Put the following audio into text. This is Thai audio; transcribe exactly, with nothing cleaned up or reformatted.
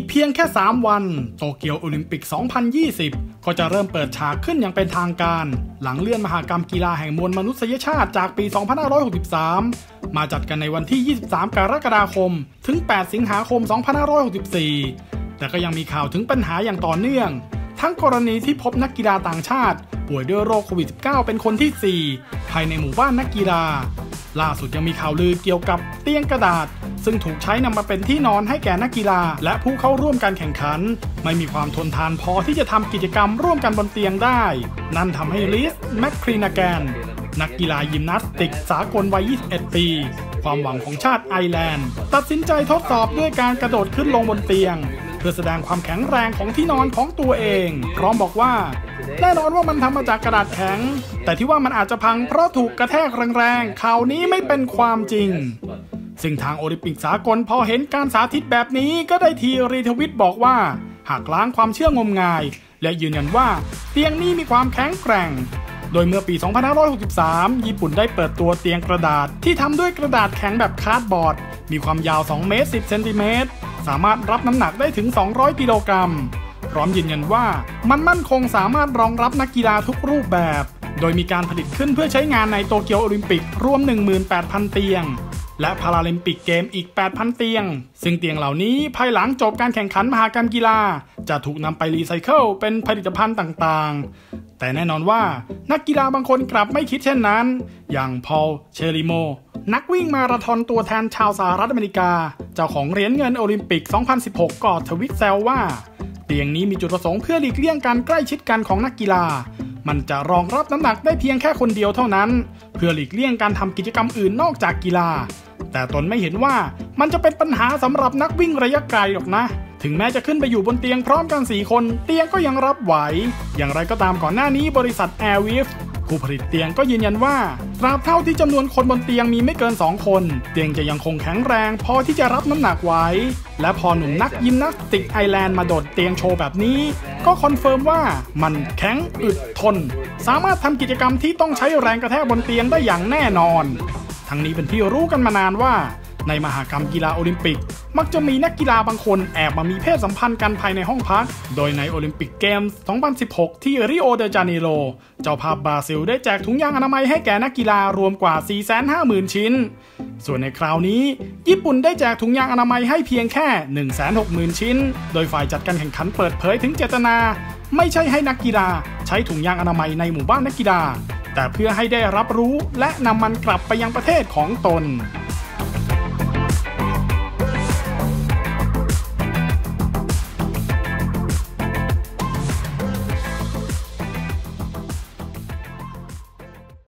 กเพียงแค่สามวันโตเกียวโอลิมปิก สองพันยี่สิบ ก็จะเริ่มเปิดฉากขึ้นอย่างเป็นทางการหลังเลื่อนมหกรรมกีฬาแห่งมวลมนุษยชาติจากปี สองพันห้าร้อยหกสิบสาม มาจัดกันในวันที่ ยี่สิบสาม กรกฎาคม ถึง แปด สิงหาคม สองพันห้าร้อยหกสิบสี่ แต่ก็ยังมีข่าวถึงปัญหาอย่างต่อเนื่องทั้งกรณีที่พบนักกีฬาต่างชาติป่วยด้วยโรคโควิด สิบเก้า เป็นคนที่ สี่ ภายในหมู่บ้านนักกีฬาล่าสุดยังมีข่าวลือเกี่ยวกับเตียงกระดาษซึ่งถูกใช้นำมาเป็นที่นอนให้แก่นักกีฬาและผู้เข้าร่วมการแข่งขันไม่มีความทนทานพอที่จะทำกิจกรรมร่วมกันบนเตียงได้นั่นทำให้ลิสแมคครีนาแกนนักกีฬายิมนาสติกสากลวัย ยี่สิบเอ็ด ปีความหวังของชาติไอร์แลนด์ตัดสินใจทดสอบด้วยการกระโดดขึ้นลงบนเตียงเพื่อแสดงความแข็งแรงของที่นอนของตัวเองพร้อมบอกว่าแน่นอนว่ามันทำมาจากกระดาษแข็งแต่ที่ว่ามันอาจจะพังเพราะถูกกระแทกแรงๆข่าวนี้ไม่เป็นความจริงซึ่งทางโอลิมปิกสากลพอเห็นการสาธิตแบบนี้ก็ได้ทีรีทวิตบอกว่าหากล้างความเชื่องมงายและยืนยันว่าเตียงนี้มีความแข็งแกร่งโดยเมื่อปี สองพันห้าร้อยหกสิบสาม ญี่ปุ่นได้เปิดตัวเตียงกระดาษที่ทำด้วยกระดาษแข็งแบบคาร์ดบอร์ดมีความยาว สองเมตรสิบเซนติเมตรสามารถรับน้ำหนักได้ถึง สองร้อย กิโลกรัมพร้อมยืนยันว่ามันมั่นคงสามารถรองรับนักกีฬาทุกรูปแบบโดยมีการผลิตขึ้นเพื่อใช้งานในโตเกียวโอลิมปิกรวม หนึ่งหมื่นแปดพัน เตียงและพาราลิมปิกเกมอีก แปดพัน เตียงซึ่งเตียงเหล่านี้ภายหลังจบการแข่งขันมหกรรมกีฬาจะถูกนำไปรีไซเคิลเป็นผลิตภัณฑ์ต่างๆแต่แน่นอนว่านักกีฬาบางคนกลับไม่คิดเช่นนั้นอย่างพอลเชริโมนักวิ่งมาราธอนตัวแทนชาวสหรัฐอเมริกาเจ้าของเหรียญเงินโอลิมปิก สองพันสิบหก ก็ทวิตแซวว่าเตียงนี้มีจุดประสงค์เพื่อหลีกเลี่ยงการใกล้ชิดกันของนักกีฬามันจะรองรับน้ำหนักได้เพียงแค่คนเดียวเท่านั้นเพื่อหลีกเลี่ยงการทำกิจกรรมอื่นนอกจากกีฬาแต่ตนไม่เห็นว่ามันจะเป็นปัญหาสำหรับนักวิ่งระยะไกลหรอกนะถึงแม้จะขึ้นไปอยู่บนเตียงพร้อมกันสี่คนเตียงก็ยังรับไหวอย่างไรก็ตามก่อนหน้านี้บริษัท Airwave ผู้ผลิตเตียงก็ยืนยันว่าตราบเท่าที่จำนวนคนบนเตียงมีไม่เกินสองคนเตียงจะยังคงแข็งแรงพอที่จะรับน้ำหนักไหวและพอหนุ่มนักยิมนาสติกไอร์แลนด์มาโดดเตียงโชว์แบบนี้ก็คอนเฟิร์มว่ามันแข็งอึดทนสามารถทำกิจกรรมที่ต้องใช้แรงกระแทกบนเตียงได้อย่างแน่นอนทั้งนี้เป็นที่รู้กันมานานว่าในมหกรรมกีฬาโอลิมปิกมักจะมีนักกีฬาบางคนแอบมามีเพศสัมพันธ์กันภายในห้องพักโดยในโอลิมปิกเกมส์ สองพันสิบหก ที่ริโอเดจาเนโรเจ้าภาพบราซิลได้แจกถุงยางอนามัยให้แก่นักกีฬารวมกว่า สี่แสนห้าหมื่น ชิ้นส่วนในคราวนี้ญี่ปุ่นได้แจกถุงยางอนามัยให้เพียงแค่ หนึ่งแสนหกหมื่น ชิ้นโดยฝ่ายจัดการแข่งขันเปิดเผยถึงเจตนาไม่ใช่ให้นักกีฬาใช้ถุงยางอนามัยในหมู่บ้านนักกีฬาแต่เพื่อให้ได้รับรู้และนำมันกลับไปยังประเทศของตน